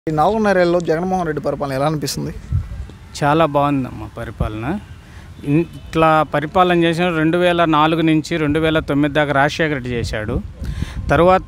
ఈ 4.5 ఏళ్లలో జగన్మోహన్ రెడ్డి పరిపాలన ఎలా అనిపిస్తుంది? చాలా బాగుందమ్మా పరిపాలన. ఇట్లా పరిపాలన చేసిన 2004 నుంచి 2009 దాకా రాజశేఖర రెడ్డి చేశాడు. తర్వాత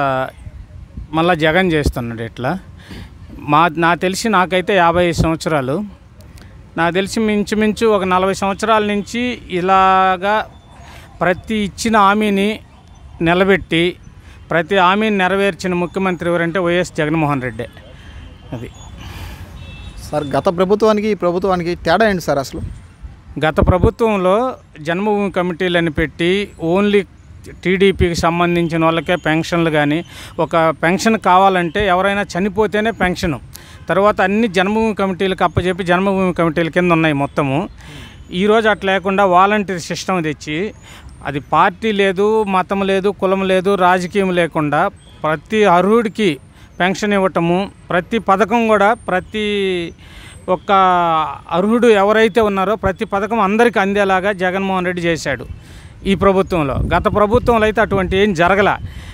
మళ్ళీ జగన్ చేస్తున్నాడు. ఇట్లా నాకు తెలిసి నాకైతే 55 సంవత్సరాలు, నాకు తెలిసి మించుమించు ఒక 40 సంవత్సరాల నుంచి ఇలాగా ప్రతి ఇచ్చిన హామీని నిలబెట్టి ప్రతి హామీని నెరవేర్చిన ముఖ్యమంత్రి ఎవరంటే వైఎస్ జగన్మోహన్ రెడ్డి. అది సార్, గత ప్రభుత్వానికి ఈ ప్రభుత్వానికి తేడా ఏంటి సార్? అసలు గత ప్రభుత్వంలో జన్మభూమి కమిటీలని పెట్టి ఓన్లీ టీడీపీకి సంబంధించిన వాళ్ళకే పెన్షన్లు, కానీ ఒక పెన్షన్ కావాలంటే ఎవరైనా చనిపోతేనే పెన్షను, తర్వాత అన్ని జన్మభూమి కమిటీలకు అప్పచెప్పి జన్మభూమి కమిటీల కింద ఉన్నాయి మొత్తము. ఈరోజు అట్లా లేకుండా వాలంటీర్ సిస్టమ్ తెచ్చి అది పార్టీ లేదు, మతం లేదు, కులం లేదు, రాజకీయం లేకుండా ప్రతి అర్హుడికి పెన్షన్ ఇవ్వటము, ప్రతి పథకం కూడా ప్రతి ఒక్క అర్హుడు ఎవరైతే ఉన్నారో ప్రతి పథకం అందరికీ అందేలాగా జగన్మోహన్ రెడ్డి చేశాడు ఈ ప్రభుత్వంలో. గత ప్రభుత్వంలో అయితే అటువంటి ఏం జరగల.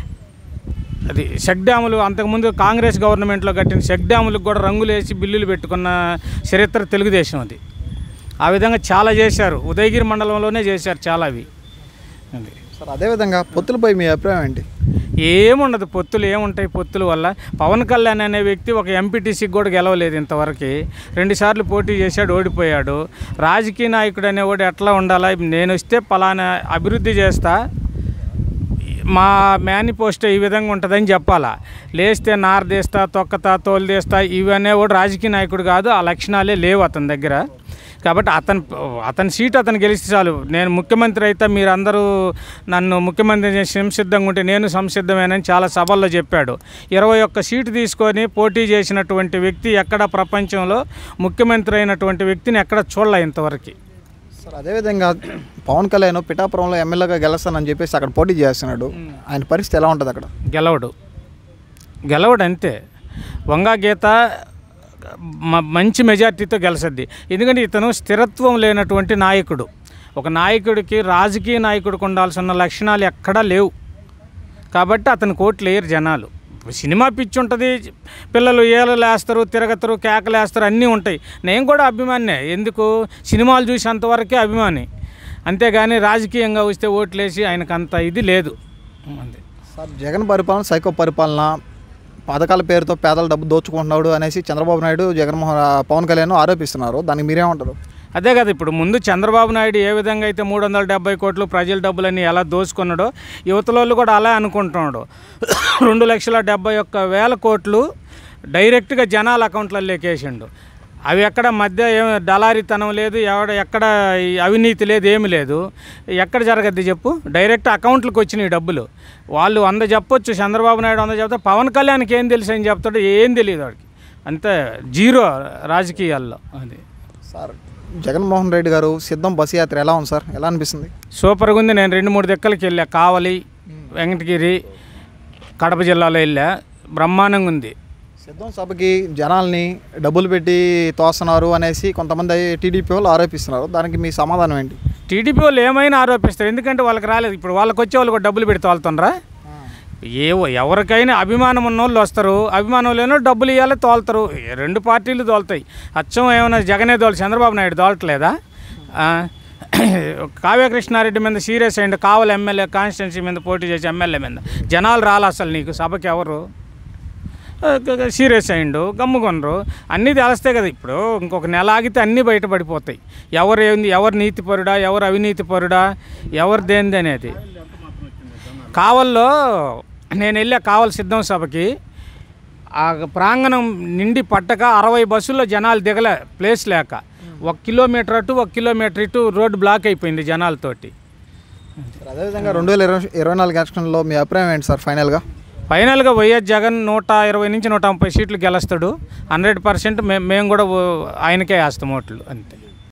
అది చెక్ డ్యాములు, అంతకుముందు కాంగ్రెస్ గవర్నమెంట్లో కట్టిన చెక్ డ్యాములకు కూడా రంగులేసి బిల్లులు పెట్టుకున్న చరిత్ర తెలుగుదేశం. అది ఆ విధంగా చాలా చేశారు. ఉదయగిరి మండలంలోనే చేశారు చాలా అవి. అది సార్, అదేవిధంగా పొత్తులపై మీ అభిప్రాయం ఏంటి? ఏముండదు, పొత్తులు ఏముంటాయి? పొత్తుల వల్ల పవన్ కళ్యాణ్ అనే వ్యక్తి ఒక ఎంపీటీసీకి కూడా గెలవలేదు ఇంతవరకు. 2 సార్లు పోటీ చేశాడు, ఓడిపోయాడు. రాజకీయ నాయకుడు అనేవాడు ఎట్లా ఉండాలా? నేను వస్తే పలానా అభివృద్ధి చేస్తా, మా మేనిఫెస్టో ఈ విధంగా ఉంటుందని చెప్పాలా. లేస్తే నారదీస్తా, తొక్కతా, తోలుదేస్తా ఇవి అనేవాడు రాజకీయ నాయకుడు కాదు. ఆ లక్షణాలే లేవు అతని దగ్గర. కాబట్టి అతని సీటు అతను గెలిస్తే చాలు. నేను ముఖ్యమంత్రి అయితే మీరందరూ నన్ను ముఖ్యమంత్రి సంసిద్ధంగా ఉంటే నేను సంసిద్ధమేనని చాలా సభల్లో చెప్పాడు. 21 సీటు తీసుకొని పోటీ చేసినటువంటి వ్యక్తి ఎక్కడ ప్రపంచంలో ముఖ్యమంత్రి అయినటువంటి వ్యక్తిని ఎక్కడ చూడలే ఇంతవరకు. సార్, అదేవిధంగా పవన్ కళ్యాణ్ పిఠాపురంలో ఎమ్మెల్యేగా గెలుస్తానని చెప్పేసి అక్కడ పోటీ చేస్తున్నాడు. ఆయన పరిస్థితి ఎలా ఉంటుంది అక్కడ? గెలవడు అంతే. వంగా గీత మంచి మెజార్టీతో గెలిచద్ది. ఎందుకంటే ఇతను స్థిరత్వం లేనటువంటి నాయకుడు. ఒక నాయకుడికి, రాజకీయ నాయకుడికి ఉండాల్సిన లక్షణాలు ఎక్కడా లేవు. కాబట్టి అతను కోట్లు వేయరు జనాలు. సినిమా పిచ్చి ఉంటుంది, పిల్లలు ఏళ్ళు వేస్తారు, తిరగతారు, కేకలు వేస్తారు, అన్నీ ఉంటాయి. నేను కూడా అభిమానినే. ఎందుకు? సినిమాలు చూసి అంతవరకే అభిమాని, అంతేగాని రాజకీయంగా వస్తే ఓట్లేసి ఆయనకు అంత ఇది లేదు. సార్, జగన్ పరిపాలన సైకో పరిపాలన, పథకాల పేరుతో పేదల డబ్బు దోచుకుంటున్నాడు అనేసి చంద్రబాబు నాయుడు పవన్ కళ్యాణ్ ఆరోపిస్తున్నారు. దానికి మీరేమంటారు? అదే కదా, ఇప్పుడు ముందు చంద్రబాబు నాయుడు ఏ విధంగా అయితే 370 కోట్లు ప్రజల డబ్బులని ఎలా దోచుకున్నాడో యువతలోళ్ళు కూడా అలా అనుకుంటున్నాడు. 2,71,000 కోట్లు డైరెక్ట్గా జనాల అకౌంట్లలోకి వేసిండు. అవి ఎక్కడ మధ్య దళారీతనం లేదు, ఎక్కడ అవినీతి లేదు, ఏమి లేదు. ఎక్కడ జరగద్ది చెప్పు? డైరెక్ట్ అకౌంట్లకు వచ్చినాయి డబ్బులు. వాళ్ళు 100 చెప్పొచ్చు, చంద్రబాబు నాయుడు 100 చెప్తాడు, పవన్ కళ్యాణ్కి ఏం తెలుసు అని చెప్తాడు, ఏం తెలియదు వాడికి. అంతే, జీరో రాజకీయాల్లో. అది సార్, జగన్మోహన్ రెడ్డి గారు సిద్ధం బస్సు యాత్ర ఎలా ఉంది సార్? ఎలా అనిపిస్తుంది? సూపర్గా ఉంది. నేను 2-3 దిక్కలకి వెళ్ళా. కావలి, వెంకటగిరి, కడప జిల్లాలో వెళ్ళా. బ్రహ్మాండంగా ఉంది. సిద్ధం సభకి జనాల్ని డబ్బులు పెట్టి తోస్తున్నారు అనేసి కొంతమంది టీడీపీ వాళ్ళు ఆరోపిస్తున్నారు. దానికి మీ సమాధానం ఏంటి? టీడీపీ వాళ్ళు ఏమైనా ఆరోపిస్తారు, ఎందుకంటే వాళ్ళకి రాలేదు. ఇప్పుడు వాళ్ళకి వచ్చే వాళ్ళు కూడా డబ్బులు పెట్టి తోలుతుండ్రా? ఎవరికైనా అభిమానం ఉన్న వాళ్ళు వస్తారు, అభిమానం లేనో డబ్బులు ఇవ్వాలి, తోలుతారు. 2 పార్టీలు తోలుతాయి. అచ్చం ఏమైనా జగనే చంద్రబాబు నాయుడు తోలట్లేదా? కావ్య కృష్ణారెడ్డి మీద సీరియస్ అయ్యిండు. కావలి ఎమ్మెల్యే కాన్స్టిట్యున్సీ మీద పోటీ చేసి ఎమ్మెల్యే మీద జనాలు రాలి అసలు నీకు సభకి ఎవరు సీరియస్ అయ్యిండు, గమ్ముకొనరు. అన్నీ తెలుస్తాయి కదా. ఇప్పుడు ఇంకొక నెల ఆగితే అన్నీ బయటపడిపోతాయి. ఎవరు నీతిపరుడా, ఎవరు అవినీతిపరుడా, ఎవరు దేనిది అనేది. కావల్లో నేను వెళ్ళా, కావలి సిద్ధం సభకి. ఆ ప్రాంగణం నిండి పట్టక 60 బస్సుల్లో జనాలు దిగలే, ప్లేస్ లేక. 1 కిలోమీటర్ అటు 1 కిలోమీటర్ ఇటు రోడ్డు బ్లాక్ అయిపోయింది జనాలతోటి. అదేవిధంగా 2024 ఎలక్షన్లో మీ అభిప్రాయం ఏంటి సార్? ఫైనల్గా వైఎస్ జగన్ 120 నుంచి 130 సీట్లు గెలుస్తాడు. 100% మేము కూడా ఆయనకే వేస్తాం ఓట్లు, అంతే.